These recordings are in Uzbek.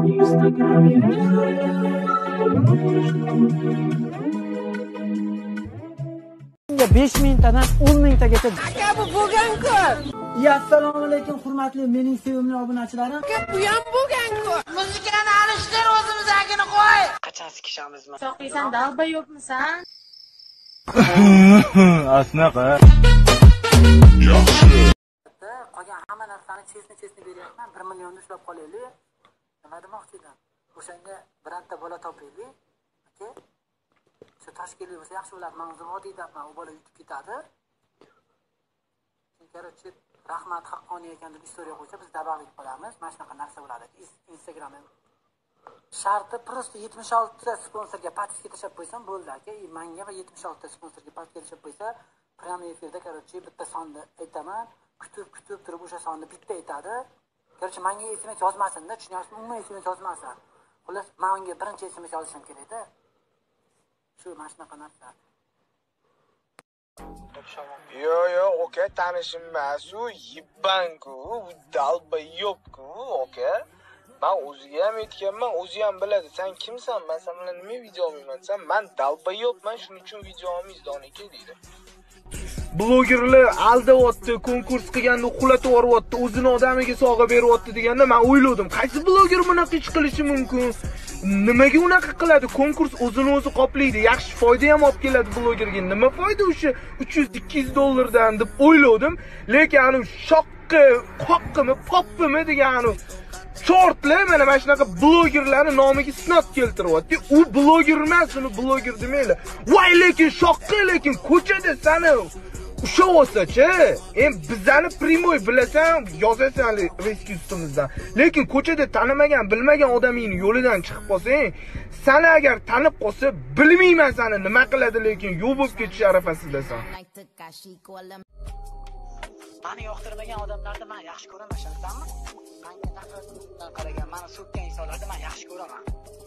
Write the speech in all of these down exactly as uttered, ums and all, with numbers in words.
besh mingtadan o'n mingtagacha. Aka bu bo'lgan-ku. Assalomu alaykum hurmatli mening sevimli obunachilarim. Aka bu ham bo'lgan-ku. Muzikani alishtir, o'zimizagini qo'y. Qachon sikishamizmi? Soqiysan, dalba yo'qmisan? Asnaqa. Qolgan hamma narsani chesni-chesni beryapman. bir millionni ushlab qolaylik. Nima demoqchi edim? O'shanga birorta bola topaylik. Aka. Shu Toshkentlik bo'lsa yaxshi bo'ladi. Men o'zim oddiy deyapman. U bola yutib ketadi. Kerakchi rahmat haqqoniy ekan deb istoriya qo'ysa biz dabag'lik qilamiz. Mana shunaqa narsa bo'ladi. Instagramda sharti prosta yetmish olti ta sponsorga подписка tashlab qo'ysam bo'ldi aka. Menga va yetmish olti ta sponsorga подписка tashlab qo'ysa, prямой efirda kerakchi bitta sonni aytaman. Kutib kutib turib o'sha sonni bitta aytadi. Kerakchi menga S M S yozmasin-da, tushunyapsizmi? Umuman S M S yozmasin. Xullas, men unga birinchi S M S yozishim kerak-da. Shu mana shunaqa narsa. Yo yo, oka, tanishim emas, u yibbanku, u dalba yo'qku, oka. Men o'ziga ham aytganman, o'zi ham biladi. Sen kimsan? Men sen bilan nima video olmayman? Sen men dalba yo'qman, shuning uchun video olmaysan aka deydi. Blogerlar aldayapti, konkurs qilganda uxlatib yuboryapti, o'zini odamiga sovg'a beryapti deganda men o'yladim, qaysi bloger bunaqa ish qilishi mumkin? Nimaga unaqa qiladi? Konkurs o'zini o'zi qoplaydi, yaxshi foyda ham olib keladi blogerga. Nima foyda o'sha uch yuz ikki yuz dollardan deb o'yladim, lekin ani shoqqa, qoqqimi, poppimi degani shortlar mana mana shunaqa blogerlarning nomiga isnot keltiryapti. U bloger emas, uni bloger demaylar. Voy, lekin shoqqa, lekin ko'chada sani usha olsa-chi, em bizani primoy bilasan, yozasan reski ustimizdan. Lekin ko'chada tanimagan, bilmagan odamingning yo'lidan chiqib qolsang, seni agar tanib qolsa, bilmayman seni nima qiladi, lekin yo'q bo'lib ketish arafasidasan. Meni yoqtirmagan odamlarni men yaxshi ko'raman, shundanmi? Menga nafratdan qaragan, meni so'kkan insonlarni men yaxshi ko'raman.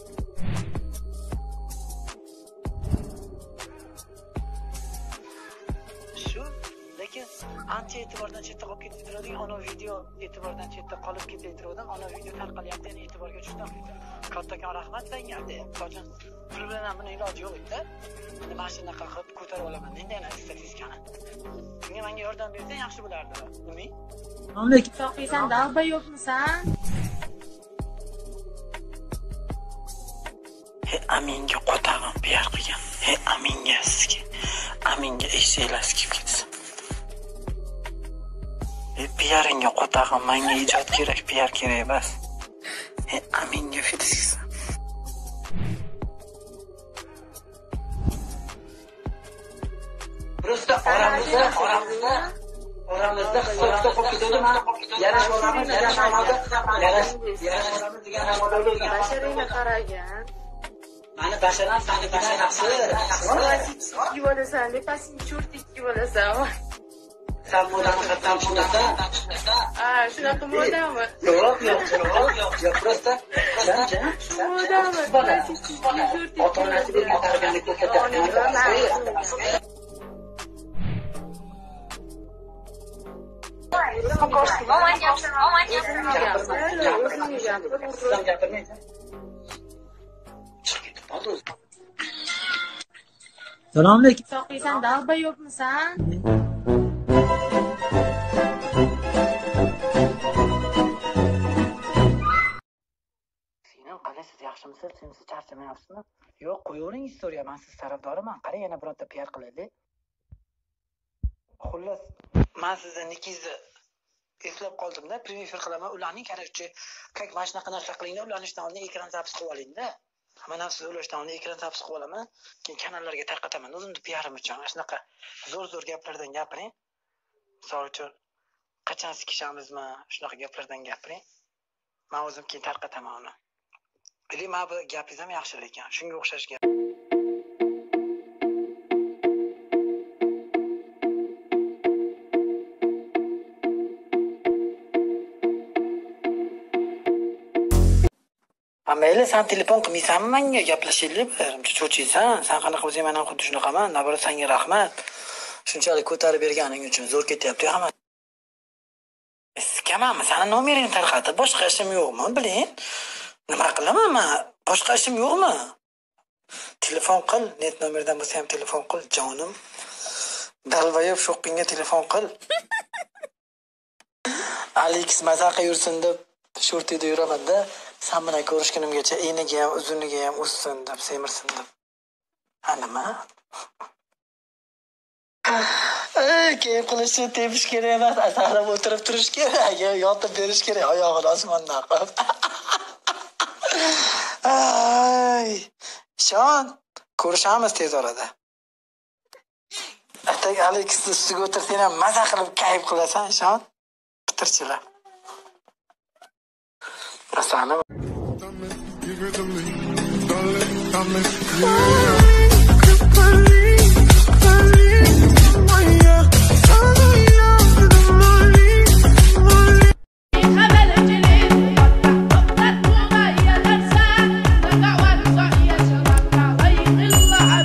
Shu, lekin ancha e'tibordan chetda qolib ketadigan ana video e'tibordan chetda qolib ketayotgan, ana video tarqalyapti, endi e'tiborga tushdim. Kattakon rahmat senga, hozir pul bilan ham buni iloji yo'q edi. Endi mashinaga qilib ko'tarib olaman, endi yana statistikani. Menga menga yordam bersang yaxshi bo'lardi. Nima? Lekin Soqiysan, dalba yo'qmisan? He, Aminga qotag'im piar qilgan. He, Aminga sizga. Aminga eshaklar kelib ketsin. He, piaringa qotag'im, menga ijod kerak, piar kerak emas. He, Aminga fitsin. Prosta oramizda, oramizda, oramizda hisobda qolib ketadi. Men yarash olamiz, yarash olamiz, yarash, yarash olamiz degan namolarda o'tgan. Basharangga qaragan. Mani basharam, seni basharasi. Ikki bo'lasan, lepasing cho'rt ikki bo'lasan. Sen modani qatdan tushunasa? Ha, shunaqa modami? Yo'q, yo'q, yo'q, yo'q, yo'q, prosta. Qancha? Modami? Ota-onasi bilan qaraganda ko'rsatadi. Salom alaykum. Soqiysan, dalba yo'qmisan? Sening qalaysiz, yaxshimisiz? Siz charchamayapsizmi? Yo'q, qo'yavering istoriya, men siz tarafdoriman. Qara yana birorta piar qilaylik. Xullas, men sizdan nikingizni eslab qoldim-da, premyer qilaman. Ularning kerakchi, kak mana shunaqa narsa qilingda, ularning oldin ekran zapis qilib olingda. Mana siz ularning oldin ekran zapis qilib olaman, keyin kanallarga tarqataman. O'zimni piarim uchun mana shunaqa zo'r-zo'r gaplardan gapiring. Misol uchun, qachon sikishamizmi, shunaqa gaplardan gapiring. Men o'zim keyin tarqataman uni. Ili men bu gapingiz ham yaxshi ekan. Shunga o'xshash gap. Mayli, sen telefon qilmaysanmi menga, gaplashaylik bir. Cho'chiysan, sen qanaqa o'zing men ham xuddi shunaqaman. Nabara senga rahmat. Shunchalik ko'tarib berganing uchun zo'r ketyapti hamma. Skamami? Seni nomeringni tarqatib, boshqa ishim yo'qmi, biling? Nima qilaman men? Boshqa ishim yo'qmi? Telefon qil, net nomerdan bo'lsa ham telefon qil, jonim. Dalvayev shoppingga telefon qil. Alex mazaqa yursin deb shortida yuraman-da, sen bilan ko'rishgunimgacha eniga ham, uzunligiga ham o'ssin deb, semirsin deb. Ha nima? Keyin qilishni tepish kerak emas, asaqlab o'tirib turish kerak, yotib berish kerak, oyog'ini osmondan qo'yib. Ay, ishon, ko'rishamiz tez orada. Atak Alexni ustiga o'tirsang ham maza qilib kayf qilasan, ishon. Bitirchilar. Asani Allah